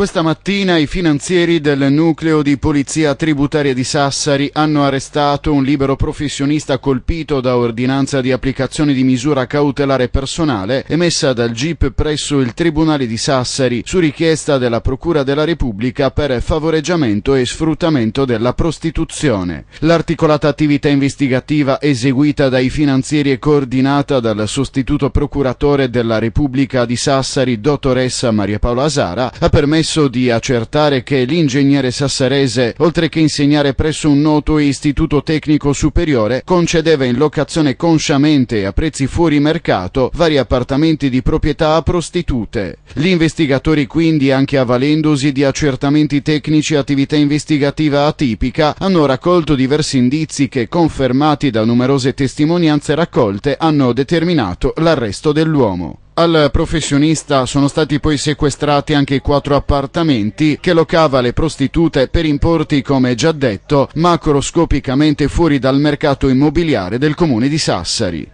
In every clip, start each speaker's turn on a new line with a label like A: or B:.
A: Questa mattina i finanzieri del nucleo di polizia tributaria di Sassari hanno arrestato un libero professionista colpito da ordinanza di applicazione di misura cautelare personale emessa dal GIP presso il Tribunale di Sassari su richiesta della Procura della Repubblica per favoreggiamento e sfruttamento della prostituzione. L'articolata attività investigativa eseguita dai finanzieri e coordinata dal sostituto procuratore della Repubblica di Sassari, dottoressa Maria Paola Asara, ha permesso di accertare che l'ingegnere sassarese, oltre che insegnare presso un noto istituto tecnico superiore, concedeva in locazione consciamente e a prezzi fuori mercato vari appartamenti di proprietà a prostitute. Gli investigatori quindi, anche avvalendosi di accertamenti tecnici e attività investigativa atipica, hanno raccolto diversi indizi che, confermati da numerose testimonianze raccolte, hanno determinato l'arresto dell'uomo. Al professionista sono stati poi sequestrati anche 4 appartamenti che locava le prostitute per importi, come già detto, macroscopicamente fuori dal mercato immobiliare del comune di Sassari.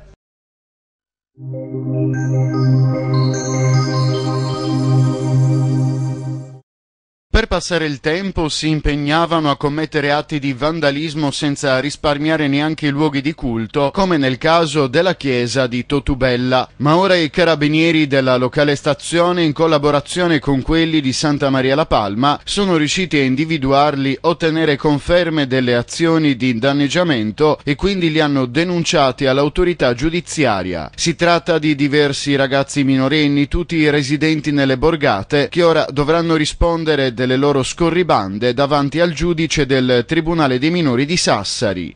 A: Per passare il tempo si impegnavano a commettere atti di vandalismo senza risparmiare neanche i luoghi di culto, come nel caso della chiesa di Totubella. Ma ora i carabinieri della locale stazione, in collaborazione con quelli di Santa Maria la Palma, sono riusciti a individuarli, ottenere conferme delle azioni di danneggiamento e quindi li hanno denunciati all'autorità giudiziaria. Si tratta di diversi ragazzi minorenni, tutti residenti nelle borgate, che ora dovranno rispondere delle loro scorribande davanti al giudice del Tribunale dei Minori di Sassari.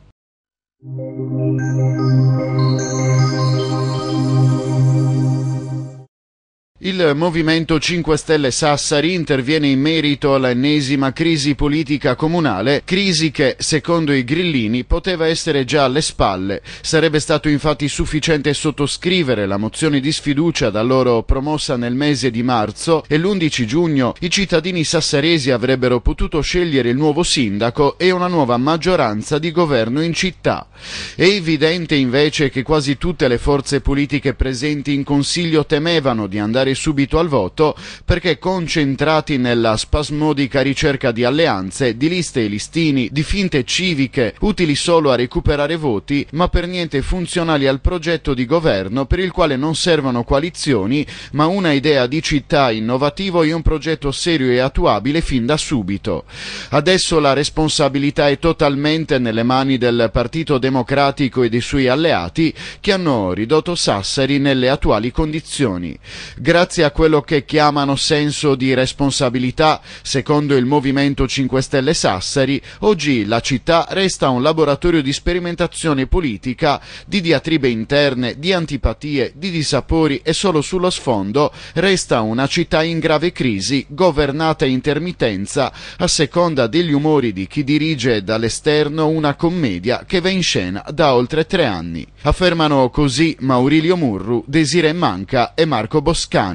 A: Il Movimento 5 Stelle Sassari interviene in merito all'ennesima crisi politica comunale, crisi che, secondo i grillini, poteva essere già alle spalle. Sarebbe stato infatti sufficiente sottoscrivere la mozione di sfiducia da loro promossa nel mese di marzo e l'11 giugno i cittadini sassaresi avrebbero potuto scegliere il nuovo sindaco e una nuova maggioranza di governo in città. È evidente invece che quasi tutte le forze politiche presenti in Consiglio temevano di andare subito al voto perché concentrati nella spasmodica ricerca di alleanze, di liste e listini, di finte civiche utili solo a recuperare voti ma per niente funzionali al progetto di governo, per il quale non servono coalizioni ma una idea di città innovativo e un progetto serio e attuabile fin da subito. Adesso la responsabilità è totalmente nelle mani del Partito Democratico e dei suoi alleati, che hanno ridotto Sassari nelle attuali condizioni. Grazie a quello che chiamano senso di responsabilità, secondo il Movimento 5 Stelle Sassari, oggi la città resta un laboratorio di sperimentazione politica, di diatribe interne, di antipatie, di dissapori e solo sullo sfondo resta una città in grave crisi, governata a intermittenza, a seconda degli umori di chi dirige dall'esterno una commedia che va in scena da oltre 3 anni. Affermano così Maurilio Murru, Desiree Manca e Marco Boscani.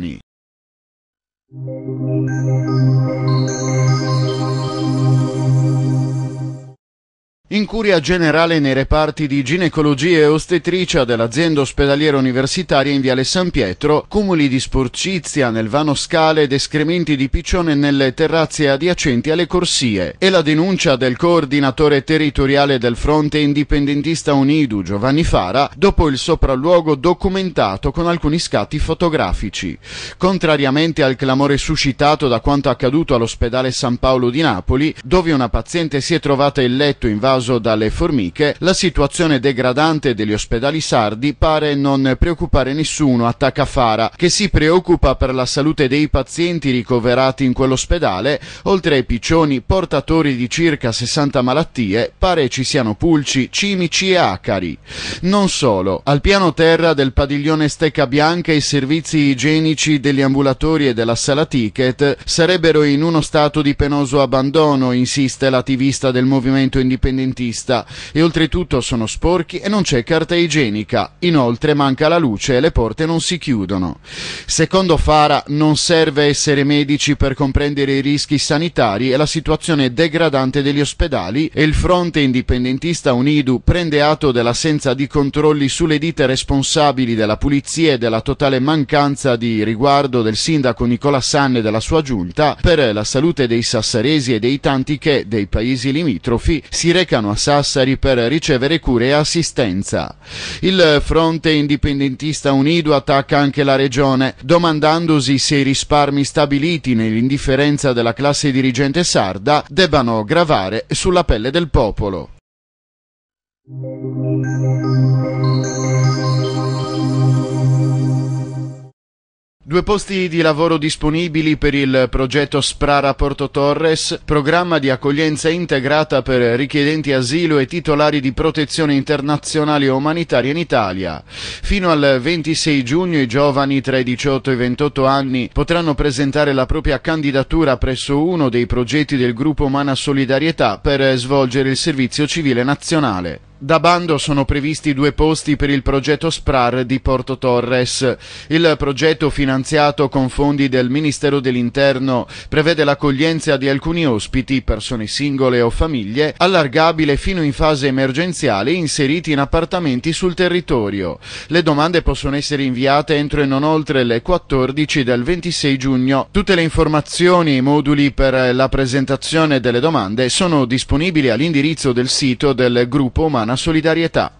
A: Incuria generale nei reparti di ginecologia e ostetricia dell'azienda ospedaliera universitaria in Viale San Pietro, cumuli di sporcizia nel vano scale ed escrementi di piccione nelle terrazze adiacenti alle corsie, e la denuncia del coordinatore territoriale del fronte indipendentista Unidu, Giovanni Fara, dopo il sopralluogo documentato con alcuni scatti fotografici. Contrariamente al clamore suscitato da quanto accaduto all'ospedale San Paolo di Napoli, dove una paziente si è trovata in letto invaso dalle formiche, la situazione degradante degli ospedali sardi pare non preoccupare nessuno, attacca Fara, che si preoccupa per la salute dei pazienti ricoverati in quell'ospedale. Oltre ai piccioni portatori di circa 60 malattie, pare ci siano pulci, cimici e acari. Non solo, al piano terra del padiglione Stecca Bianca i servizi igienici degli ambulatori e della sala ticket sarebbero in uno stato di penoso abbandono, insiste l'attivista del movimento indipendentista indipendentista e oltretutto sono sporchi e non c'è carta igienica. Inoltre manca la luce e le porte non si chiudono. Secondo Fara non serve essere medici per comprendere i rischi sanitari e la situazione degradante degli ospedali, e il fronte indipendentista Unidu prende atto dell'assenza di controlli sulle ditte responsabili della pulizia e della totale mancanza di riguardo del sindaco Nicola Sanne e della sua giunta per la salute dei sassaresi e dei tanti che, dei paesi limitrofi, si recano a Sassari per ricevere cure e assistenza. Il fronte indipendentista Unidu attacca anche la regione, domandandosi se i risparmi stabiliti nell'indifferenza della classe dirigente sarda debbano gravare sulla pelle del popolo. Due posti di lavoro disponibili per il progetto Sprara Porto Torres, programma di accoglienza integrata per richiedenti asilo e titolari di protezione internazionale e umanitaria in Italia. Fino al 26 giugno i giovani tra i 18 e i 28 anni potranno presentare la propria candidatura presso uno dei progetti del Gruppo Umana Solidarietà per svolgere il servizio civile nazionale. Da bando sono previsti 2 posti per il progetto SPRAR di Porto Torres. Il progetto, finanziato con fondi del Ministero dell'Interno, prevede l'accoglienza di alcuni ospiti, persone singole o famiglie, allargabile fino in fase emergenziale, inseriti in appartamenti sul territorio. Le domande possono essere inviate entro e non oltre le 14 del 26 giugno. Tutte le informazioni e i moduli per la presentazione delle domande sono disponibili all'indirizzo del sito del Gruppo Umana Solidarietà.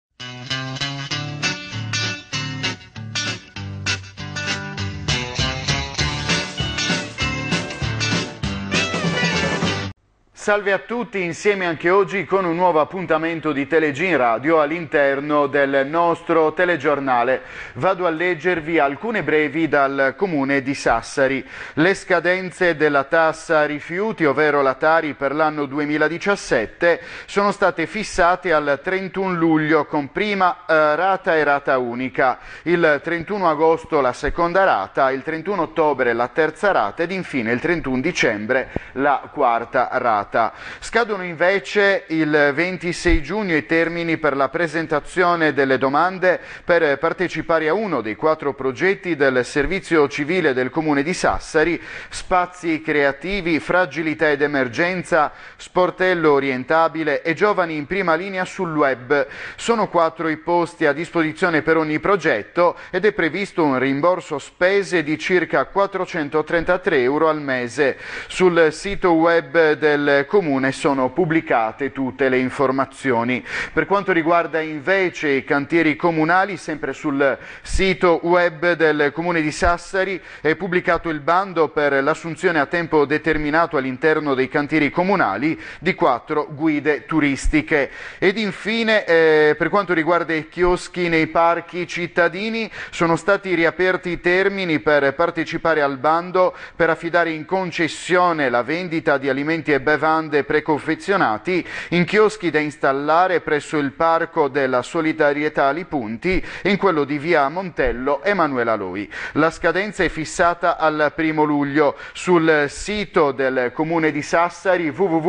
A: Salve a tutti, insieme anche oggi con un nuovo appuntamento di Telegin Radio all'interno del nostro telegiornale. Vado a leggervi alcune brevi dal comune di Sassari. Le scadenze della tassa rifiuti, ovvero la Tari, per l'anno 2017 sono state fissate al 31 luglio con prima rata e rata unica, il 31 agosto la seconda rata, il 31 ottobre la terza rata ed infine il 31 dicembre la quarta rata. Scadono invece il 26 giugno i termini per la presentazione delle domande per partecipare a uno dei 4 progetti del servizio civile del comune di Sassari: spazi creativi, fragilità ed emergenza, sportello orientabile e giovani in prima linea sul web. Sono 4 i posti a disposizione per ogni progetto ed è previsto un rimborso spese di circa 433 euro al mese. Sul sito web del comune sono pubblicate tutte le informazioni. Per quanto riguarda invece i cantieri comunali, sempre sul sito web del comune di Sassari è pubblicato il bando per l'assunzione a tempo determinato all'interno dei cantieri comunali di 4 guide turistiche. Ed infine per quanto riguarda i chioschi nei parchi cittadini, sono stati riaperti i termini per partecipare al bando per affidare in concessione la vendita di alimenti e bevande preconfezionati in chioschi da installare presso il Parco della Solidarietà Ali Punti e in quello di via Montello Emanuela Loi. La scadenza è fissata al 1 luglio. Sul sito del comune di Sassari,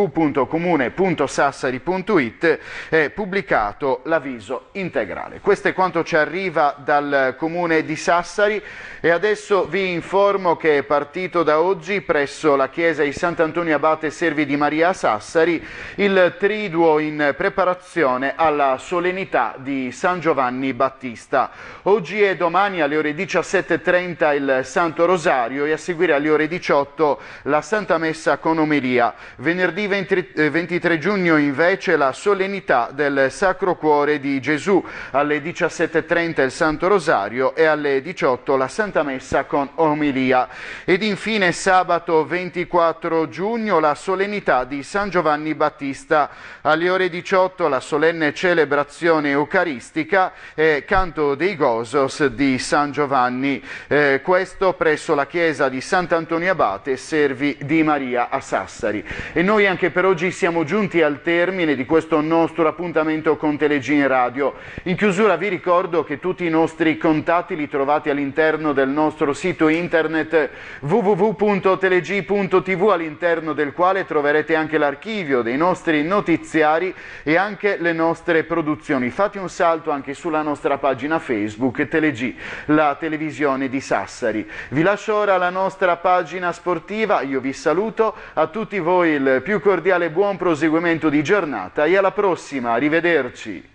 A: www.comune.sassari.it, è pubblicato l'avviso integrale. Questo è quanto ci arriva dal comune di Sassari e adesso vi informo che è partito da oggi presso la chiesa di Sant'Antonio Abate Servi di Maria a Sassari il triduo in preparazione alla solennità di San Giovanni Battista. Oggi e domani alle ore 17:30 il Santo Rosario e a seguire alle ore 18 la Santa Messa con omelia. Venerdì 23 giugno invece la solennità del Sacro Cuore di Gesù, alle 17:30 il Santo Rosario e alle 18 la Santa Messa con omelia. Ed infine sabato 24 giugno la solennità di San Giovanni Battista, alle ore 18 la solenne celebrazione eucaristica e canto dei Gozos di San Giovanni, questo presso la chiesa di Sant'Antonio Abate Servi di Maria a Sassari. E noi anche per oggi siamo giunti al termine di questo nostro appuntamento con Telegin Radio. In chiusura vi ricordo che tutti i nostri contatti li trovate all'interno del nostro sito internet www.teleg.tv, all'interno del quale troverete trovate anche l'archivio dei nostri notiziari e anche le nostre produzioni. Fate un salto anche sulla nostra pagina Facebook Teleg, la televisione di Sassari. Vi lascio ora la nostra pagina sportiva, io vi saluto, a tutti voi il più cordiale buon proseguimento di giornata e alla prossima, arrivederci.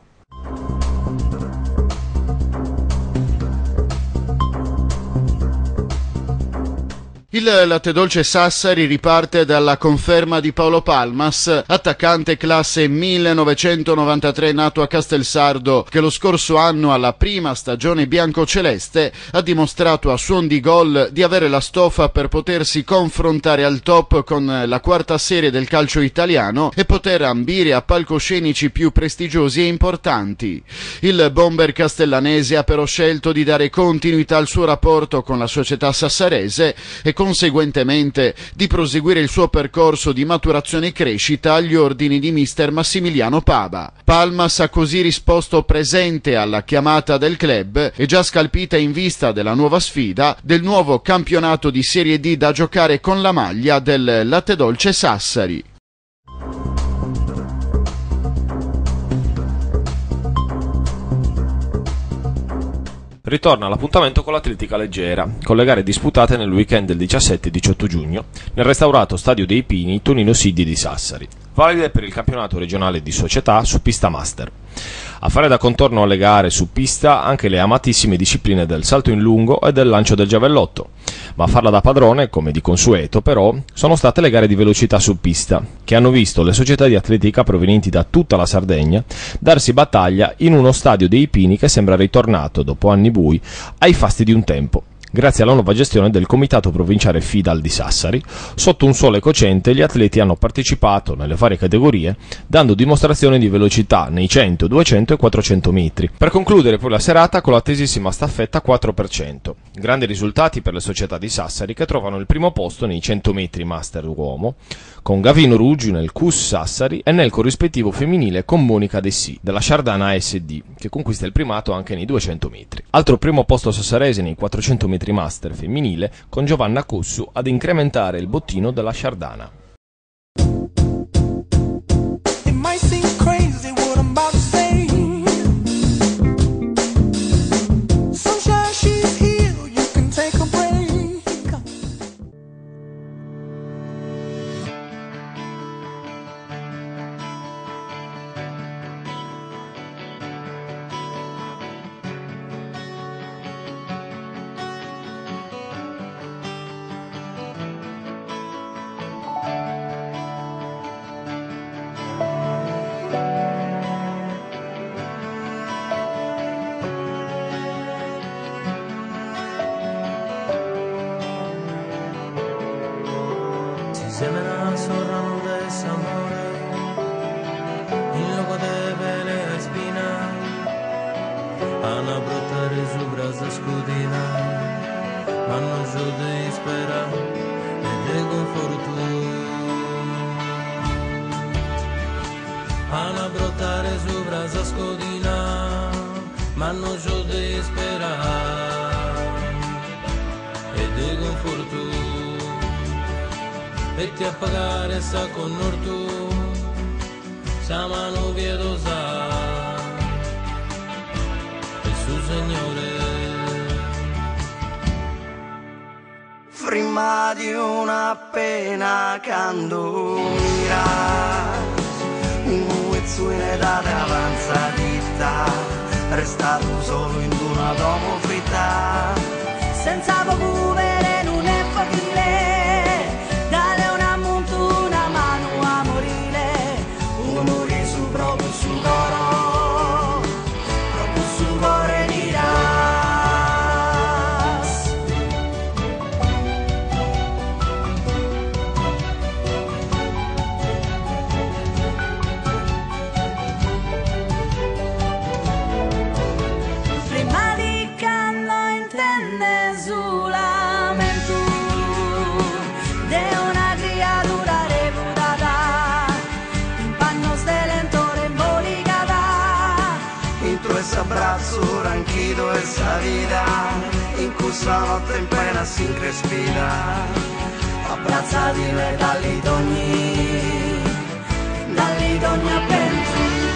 A: Il Latte Dolce Sassari riparte dalla conferma di Paolo Palmas, attaccante classe 1993 nato a Castelsardo, che lo scorso anno alla prima stagione biancoceleste ha dimostrato a suon di gol di avere la stoffa per potersi confrontare al top con la quarta serie del calcio italiano e poter ambire a palcoscenici più prestigiosi e importanti. Il bomber castellanese ha però scelto di dare continuità al suo rapporto con la società sassarese e conseguentemente di proseguire il suo percorso di maturazione e crescita agli ordini di mister Massimiliano Paba. Palmas ha così risposto presente alla chiamata del club e già scalpita in vista della nuova sfida del nuovo campionato di Serie D da giocare con la maglia del Latte Dolce Sassari.
B: Ritorna all'appuntamento con l'atletica leggera, con le gare disputate nel weekend del 17 e 18 giugno nel restaurato Stadio dei Pini Tonino Siddi di Sassari, valide per il campionato regionale di società su pista master. A fare da contorno alle gare su pista anche le amatissime discipline del salto in lungo e del lancio del giavellotto, ma a farla da padrone, come di consueto però, sono state le gare di velocità su pista, che hanno visto le società di atletica provenienti da tutta la Sardegna darsi battaglia in uno Stadio dei Pini che sembra ritornato, dopo anni bui, ai fasti di un tempo. Grazie alla nuova gestione del Comitato Provinciale FIDAL di Sassari, sotto un sole cocente gli atleti hanno partecipato nelle varie categorie, dando dimostrazione di velocità nei 100, 200 e 400 metri, per concludere poi la serata con l'attesissima staffetta 4%. Grandi risultati per le società di Sassari che trovano il primo posto nei 100 metri master uomo, con Gavino Ruggi nel CUS Sassari e nel corrispettivo femminile con Monica Dessì, della Sciardana ASD, che conquista il primato anche nei 200 metri. Altro primo posto sassarese nei 400 metri master femminile con Giovanna Cossu ad incrementare il bottino della Sciardana.
C: Semena sorrano desamore, il logo de vele a spina, ana brotare su brasa scudina, ma non giù di spera e de conforto. Ana brotare su brasa scudina, ma non giù di spera e de conforto. E ti a pagare sta con tu, sa mano piedosa, e su Signore.
D: Prima di una pena quando miras, un uezzo in età avanzatita, restato solo in una domo fritta, senza povere non è facile. Abbraccio tranquillo esa vida, in questa notte in pena si increspida. abbracciati dall'idogni a penso.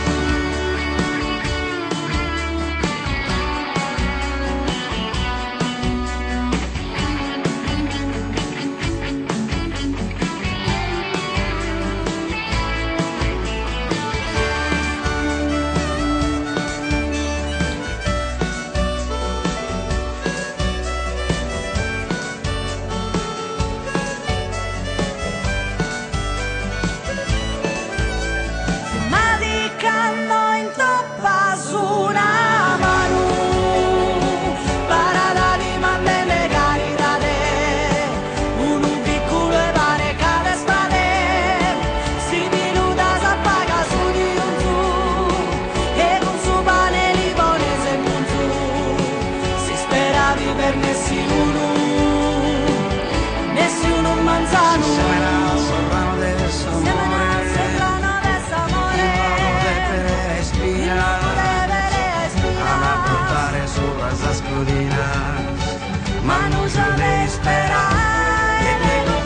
D: Ma non saprei sperare e te non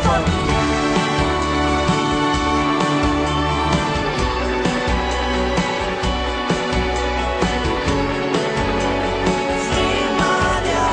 D: rimane a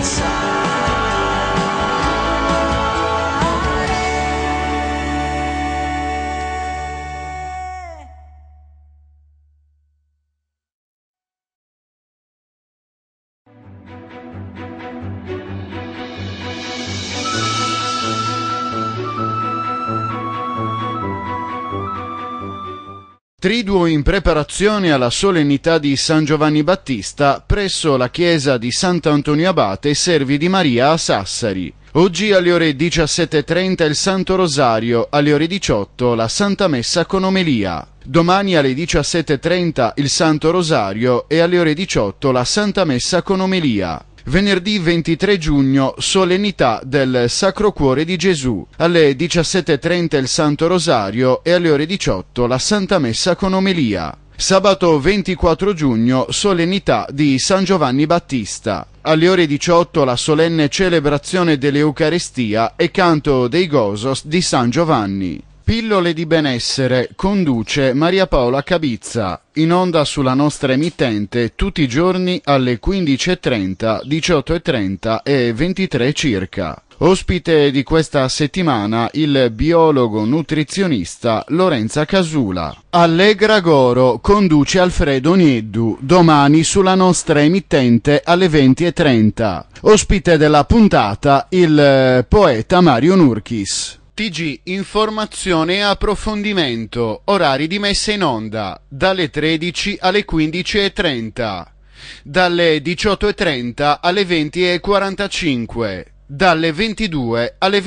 A: Triduo in preparazione alla solennità di San Giovanni Battista presso la chiesa di Sant'Antonio Abate Servi di Maria a Sassari. Oggi alle ore 17:30 il Santo Rosario, alle ore 18 la Santa Messa con omelia. Domani alle 17:30 il Santo Rosario e alle ore 18 la Santa Messa con omelia. Venerdì 23 giugno, solennità del Sacro Cuore di Gesù. Alle 17:30 il Santo Rosario e alle ore 18 la Santa Messa con omelia. Sabato 24 giugno, solennità di San Giovanni Battista. Alle ore 18 la solenne celebrazione dell'Eucaristia e canto dei Gozos di San Giovanni. Pillole di benessere conduce Maria Paola Cabizza, in onda sulla nostra emittente tutti i giorni alle 15:30, 18:30 e 23 circa. Ospite di questa settimana il biologo nutrizionista Lorenza Casula. Allegra Goro conduce Alfredo Nieddu, domani sulla nostra emittente alle 20:30. Ospite della puntata il poeta Mario Nurkis. TG Informazione e approfondimento, orari di messa in onda, dalle 13 alle 15:30, dalle 18:30 alle 20:45, dalle 22 alle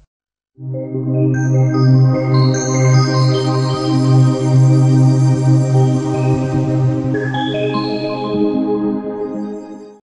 A: 23:30.